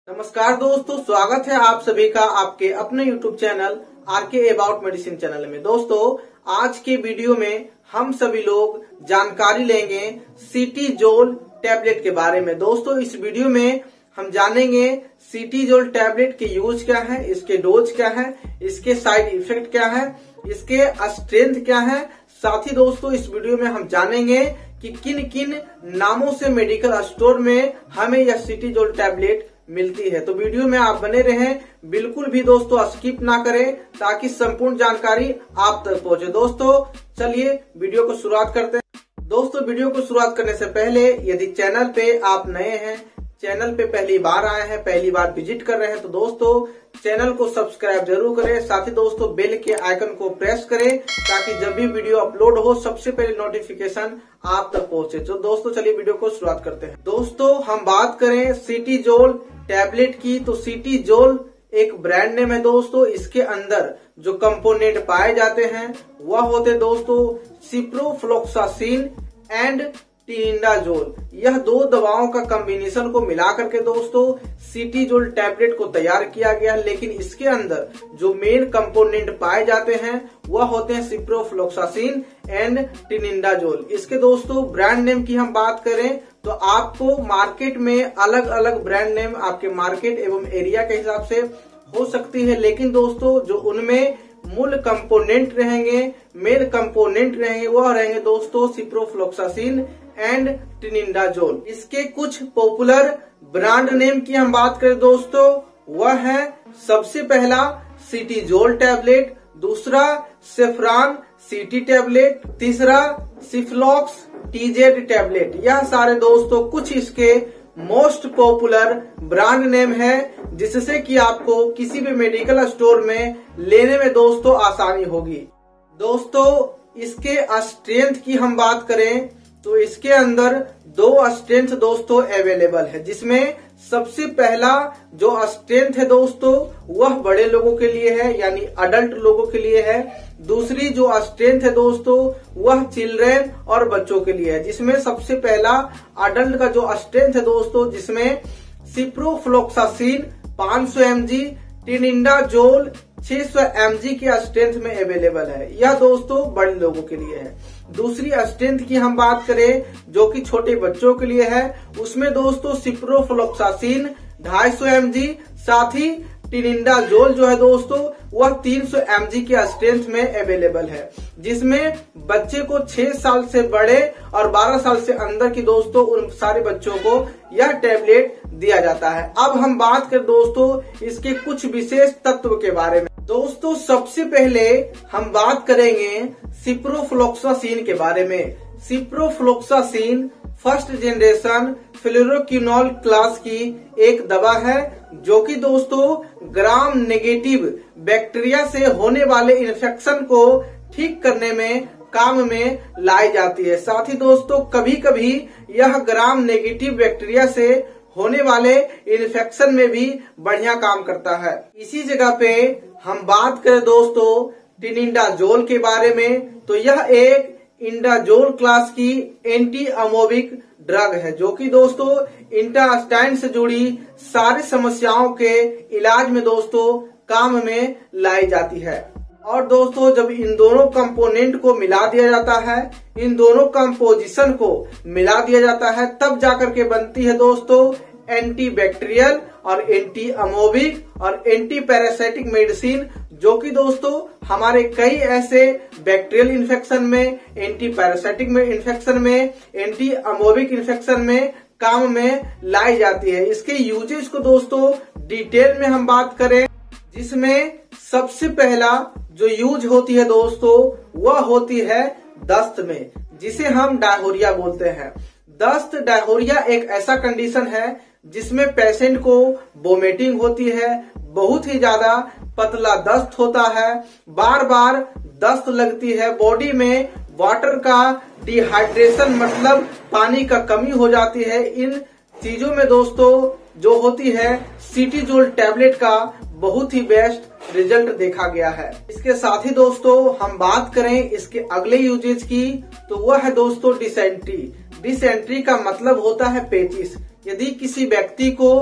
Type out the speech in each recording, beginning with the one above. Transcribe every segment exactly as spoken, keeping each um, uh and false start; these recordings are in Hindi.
नमस्कार दोस्तों, स्वागत है आप सभी का आपके अपने YouTube channel R K about medicine channel में। दोस्तों, आज के वीडियो में हम सभी लोग जानकारी लेंगे सिटीजोल टैबलेट के बारे में। दोस्तों, इस वीडियो में हम जानेंगे सिटीजोल टैबलेट के यूज क्या है, इसके डोज क्या है, इसके साइड इफेक्ट क्या है, इसके स्ट्रेंथ क्या है। साथ ही दोस्तों, इस वीडियो में हम जानेंगे कि किन किन नामों से मेडिकल स्टोर में हमें यह सिटीजोल टैबलेट मिलती है। तो वीडियो में आप बने रहें, बिल्कुल भी दोस्तों स्किप ना करें ताकि संपूर्ण जानकारी आप तक पहुंचे। दोस्तों, चलिए वीडियो को शुरुआत करते हैं। दोस्तों, वीडियो को शुरुआत करने से पहले यदि चैनल पे आप नए हैं, चैनल पे पहली बार आए हैं, पहली बार विजिट कर रहे हैं, तो दोस्तों चैनल को सब्सक्राइब जरूर करें। साथ ही दोस्तों बेल के आइकन को प्रेस करें ताकि जब भी वीडियो अपलोड हो सबसे पहले नोटिफिकेशन आप तक पहुंचे। तो दोस्तों चलिए वीडियो को शुरुआत करते हैं। दोस्तों, हम बात करें सिटीजोल टैबलेट की, तो सिटीजोल एक ब्रांड नेम है। दोस्तों, इसके अंदर जो कंपोनेंट पाए जाते हैं वह होते दोस्तों सिप्रोफ्लोक्सासिन एंड टिनिडाजोल। यह दो दवाओं का कॉम्बिनेशन को मिलाकर के दोस्तों सिटीजोल टैबलेट को तैयार किया गया, लेकिन इसके अंदर जो मेन कंपोनेंट पाए जाते हैं वह होते हैं सिप्रोफ्लोक्सासिन एंड टिनिडाजोल। इसके दोस्तों ब्रांड नेम की हम बात करें तो आपको मार्केट में अलग अलग ब्रांड नेम आपके मार्केट एवं एरिया के हिसाब से हो सकती है, लेकिन दोस्तों जो उनमें मूल कंपोनेंट रहेंगे, मेन कंपोनेंट रहेंगे, वह रहेंगे दोस्तों सिप्रोफ्लोक्सासिन एंड टिनिडाजोल। इसके कुछ पॉपुलर ब्रांड नेम की हम बात करें दोस्तों, वह है सबसे पहला सिटीजोल टैबलेट, दूसरा सेफ्रॉन सिटी टैबलेट, तीसरा सिफ्लॉक्स टीजेड टैबलेट। यह सारे दोस्तों कुछ इसके मोस्ट पॉपुलर ब्रांड नेम है, जिससे कि आपको किसी भी मेडिकल स्टोर में लेने में दोस्तों आसानी होगी। दोस्तों, इसके स्ट्रेंथ की हम बात करें तो इसके अंदर दो स्ट्रेंथ दोस्तों अवेलेबल है, जिसमें सबसे पहला जो स्ट्रेंथ है दोस्तों वह बड़े लोगों के लिए है, यानी अडल्ट लोगों के लिए है। दूसरी जो स्ट्रेंथ है दोस्तों वह चिल्ड्रेन और बच्चों के लिए है, जिसमें सबसे पहला अडल्ट का जो स्ट्रेंथ है दोस्तों जिसमें सिप्रोफ्लोक्सासिन पाँच सौ एम जी, टिनिडाजोल छह सौ एम जी के स्ट्रेंथ में अवेलेबल है। यह दोस्तों बड़े लोगों के लिए है। दूसरी स्ट्रेंथ की हम बात करें जो कि छोटे बच्चों के लिए है, उसमें दोस्तों सिप्रोफ्लोक्सासिन ढाई सौ एम जी, साथ ही टिनिडाजोल जो है दोस्तों वह तीन सौ एम जी के स्ट्रेंथ में अवेलेबल है, जिसमें बच्चे को छह साल से बड़े और बारह साल से अंदर की दोस्तों उन सारे बच्चों को यह टैबलेट दिया जाता है। अब हम बात करें दोस्तों इसके कुछ विशेष तत्व के बारे में। दोस्तों, सबसे पहले हम बात करेंगे सिप्रोफ्लोक्सासिन के बारे में। Ciprofloxacin first generation fluoroquinolone class की एक दवा है, जो कि दोस्तों ग्राम नेगेटिव बैक्टीरिया से होने वाले इन्फेक्शन को ठीक करने में काम में लाई जाती है। साथ ही दोस्तों कभी कभी यह ग्राम नेगेटिव बैक्टीरिया से होने वाले इन्फेक्शन में भी बढ़िया काम करता है। इसी जगह पे हम बात करें दोस्तों टिनिडाजोल के बारे में, तो यह एक इंडाजोल क्लास की एंटी अमोबिक ड्रग है, जो कि दोस्तों इंटेस्टाइन से जुड़ी सारी समस्याओं के इलाज में दोस्तों काम में लाई जाती है। और दोस्तों जब इन दोनों कंपोनेंट को मिला दिया जाता है, इन दोनों कंपोजिशन को मिला दिया जाता है, तब जाकर के बनती है दोस्तों एंटी बैक्टीरियल और एंटी अमोबिक और एंटी पैरासाइटिक मेडिसिन, जो कि दोस्तों हमारे कई ऐसे बैक्टीरियल इन्फेक्शन में, एंटी पैरासाइटिक में इन्फेक्शन में, एंटी अमोबिक इन्फेक्शन में काम में लाई जाती है। इसके यूजेस को दोस्तों डिटेल में हम बात करें, जिसमें सबसे पहला जो यूज होती है दोस्तों वह होती है दस्त में, जिसे हम डायरिया बोलते हैं। दस्त डायरिया एक ऐसा कंडीशन है जिसमें पेशेंट को वोमिटिंग होती है, बहुत ही ज्यादा पतला दस्त होता है, बार बार दस्त लगती है, बॉडी में वाटर का डिहाइड्रेशन मतलब पानी का कमी हो जाती है। इन चीजों में दोस्तों जो होती है सिटीजोल टैबलेट का बहुत ही बेस्ट रिजल्ट देखा गया है। इसके साथ ही दोस्तों हम बात करें इसके अगले यूजेज की, तो वह है दोस्तों डिसेंट्री। डिसेंट्री का मतलब होता है पेचिस। यदि किसी व्यक्ति को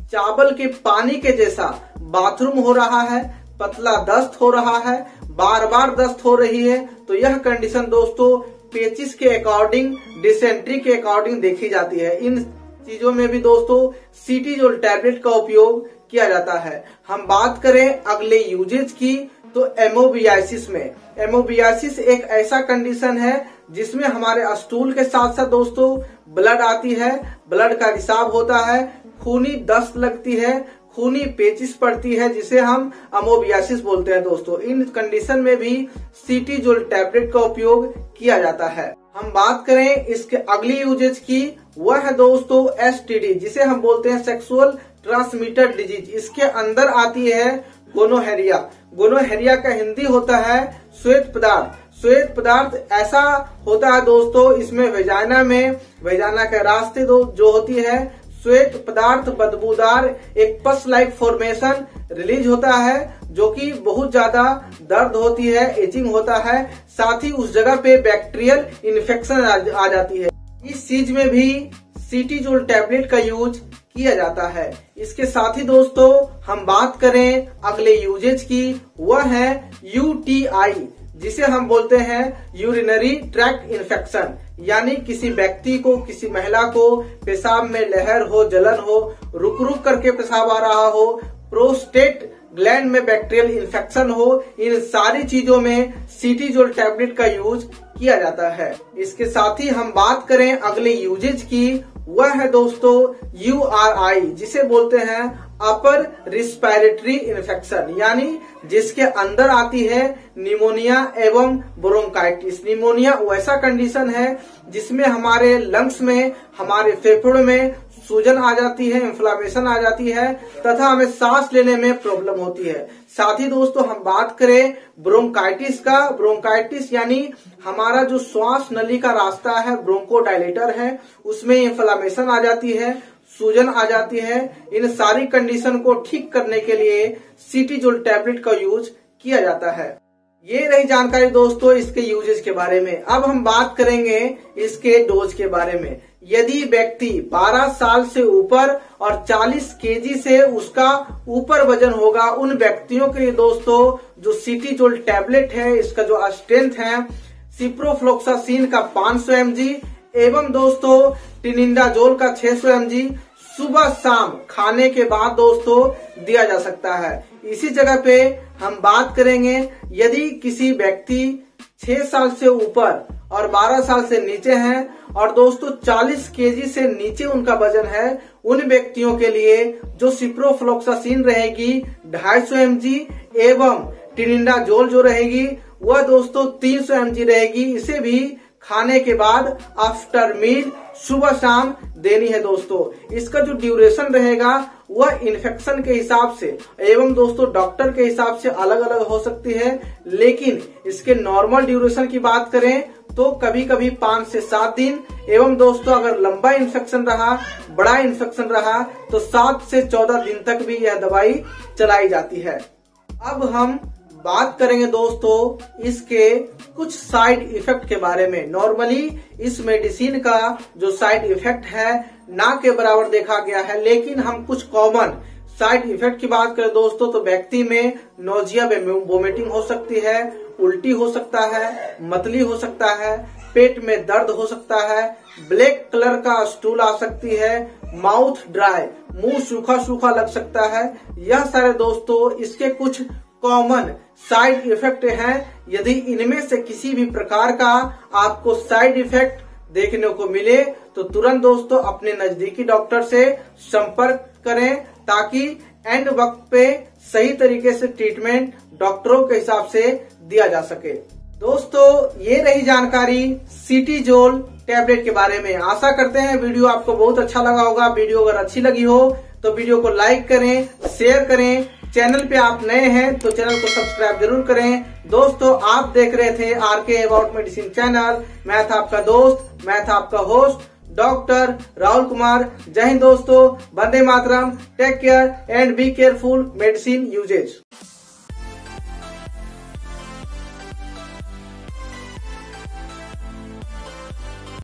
चावल के पानी के जैसा बाथरूम हो रहा है, पतला दस्त हो रहा है, बार बार दस्त हो रही है, तो यह कंडीशन दोस्तों पेचिस के अकॉर्डिंग, डिसेंट्री के अकॉर्डिंग देखी जाती है। इन चीजों में भी दोस्तों सिटीजोल टैबलेट का उपयोग किया जाता है। हम बात करें अगले यूजेज की तो एमोबियासिस में, एमोबियासिस एक ऐसा कंडीशन है जिसमें हमारे स्टूल के साथ साथ दोस्तों ब्लड आती है, ब्लड का रिसाव होता है, खूनी दस्त लगती है, खूनी पेचिस पड़ती है, जिसे हम एमोबियासिस बोलते हैं दोस्तों। इन कंडीशन में भी सिटीजोल टैबलेट का उपयोग किया जाता है। हम बात करें इसके अगली यूजेज की, वह है दोस्तों एसटीडी, जिसे हम बोलते हैं सेक्सुअल ट्रांसमिटेड डिजीज। इसके अंदर आती है गोनोहेरिया। गोनोहेरिया का हिंदी होता है श्वेत पदार्थ। श्वेत पदार्थ ऐसा होता है दोस्तों, इसमें वेजाइना में, वेजाइना के रास्ते दो जो होती है श्वेत पदार्थ बदबूदार एक पस लाइक फॉर्मेशन रिलीज होता है, जो कि बहुत ज्यादा दर्द होती है, एचिंग होता है, साथ ही उस जगह पे बैक्टीरियल इन्फेक्शन आ जाती है। इस चीज में भी सिटीजोल टैबलेट का यूज किया जाता है। इसके साथ ही दोस्तों हम बात करें अगले यूजेज की, वह है यूटीआई, जिसे हम बोलते हैं यूरिनरी ट्रैक्ट इन्फेक्शन। यानी किसी व्यक्ति को, किसी महिला को पेशाब में लहर हो, जलन हो, रुक रुक करके पेशाब आ रहा हो, प्रोस्टेट ग्लैंड में बैक्टीरियल इन्फेक्शन हो, इन सारी चीजों में सिटीजोल टैबलेट का यूज किया जाता है। इसके साथ ही हम बात करें अगले यूजेज की, वह है दोस्तों यूआरआई, जिसे बोलते हैं अपर रिस्पिरेटरी इन्फेक्शन, यानी जिसके अंदर आती है निमोनिया एवं ब्रोंकाइटिस। निमोनिया वैसा कंडीशन है जिसमें हमारे लंग्स में, हमारे फेफड़ों में सूजन आ जाती है, इन्फ्लामेशन आ जाती है तथा हमें सांस लेने में प्रॉब्लम होती है। साथ ही दोस्तों हम बात करें ब्रोंकाइटिस का, ब्रोंकाइटिस यानी हमारा जो श्वास नली का रास्ता है, ब्रोंकोडायलेटर है, उसमें इन्फ्लामेशन आ जाती है, सूजन आ जाती है। इन सारी कंडीशन को ठीक करने के लिए सिटीजोल टैबलेट का यूज किया जाता है। ये रही जानकारी दोस्तों इसके यूजेस के बारे में। अब हम बात करेंगे इसके डोज के बारे में। यदि व्यक्ति बारह साल से ऊपर और चालीस केजी से उसका ऊपर वजन होगा, उन व्यक्तियों के लिए दोस्तों जो सिटीजोल टैबलेट है, इसका जो स्ट्रेंथ है सिप्रोफ्लोक्सासिन का पाँच सौ एम जी एवं दोस्तों टिनिडाजोल का छह सौ एम जी सुबह शाम खाने के बाद दोस्तों दिया जा सकता है। इसी जगह पे हम बात करेंगे यदि किसी व्यक्ति छह साल से ऊपर और बारह साल से नीचे हैं और दोस्तों चालीस केजी से नीचे उनका वजन है, उन व्यक्तियों के लिए जो सिप्रोफ्लोक्सासिन रहेगी ढाई सौ एम जी एवं टिनिडाजोल जो रहेगी वह दोस्तों तीन सौ एम जी रहेगी। इसे भी खाने के बाद आफ्टर मील सुबह शाम देनी है दोस्तों। इसका जो ड्यूरेशन रहेगा वह इन्फेक्शन के हिसाब से एवं दोस्तों डॉक्टर के हिसाब से अलग अलग हो सकती है, लेकिन इसके नॉर्मल ड्यूरेशन की बात करें तो कभी कभी पाँच से सात दिन एवं दोस्तों अगर लंबा इन्फेक्शन रहा, बड़ा इन्फेक्शन रहा तो सात से चौदह दिन तक भी यह दवाई चलाई जाती है। अब हम बात करेंगे दोस्तों इसके कुछ साइड इफेक्ट के बारे में। नॉर्मली इस मेडिसिन का जो साइड इफेक्ट है ना के बराबर देखा गया है, लेकिन हम कुछ कॉमन साइड इफेक्ट की बात करें दोस्तों तो व्यक्ति में नोजिया वोमिटिंग हो सकती है, उल्टी हो सकता है, मतली हो सकता है, पेट में दर्द हो सकता है, ब्लैक कलर का स्टूल आ सकती है, माउथ ड्राई, मुंह सूखा सूखा लग सकता है। यह सारे दोस्तों इसके कुछ कॉमन साइड इफेक्ट हैं। यदि इनमें से किसी भी प्रकार का आपको साइड इफेक्ट देखने को मिले तो तुरंत दोस्तों अपने नजदीकी डॉक्टर से संपर्क करें ताकि एंड वक्त पे सही तरीके से ट्रीटमेंट डॉक्टरों के हिसाब से दिया जा सके। दोस्तों ये रही जानकारी सिटीजोल टैबलेट के बारे में। आशा करते हैं वीडियो आपको बहुत अच्छा लगा होगा। वीडियो अगर अच्छी लगी हो तो वीडियो को लाइक करें, शेयर करें। चैनल पे आप नए हैं तो चैनल को सब्सक्राइब जरूर करें। दोस्तों आप देख रहे थे are K about medicine channel. मैं था आपका दोस्त, मैं था आपका होस्ट डॉक्टर राहुल कुमार। जय हिंद दोस्तों, वंदे मातरम, take care and be careful medicine usage.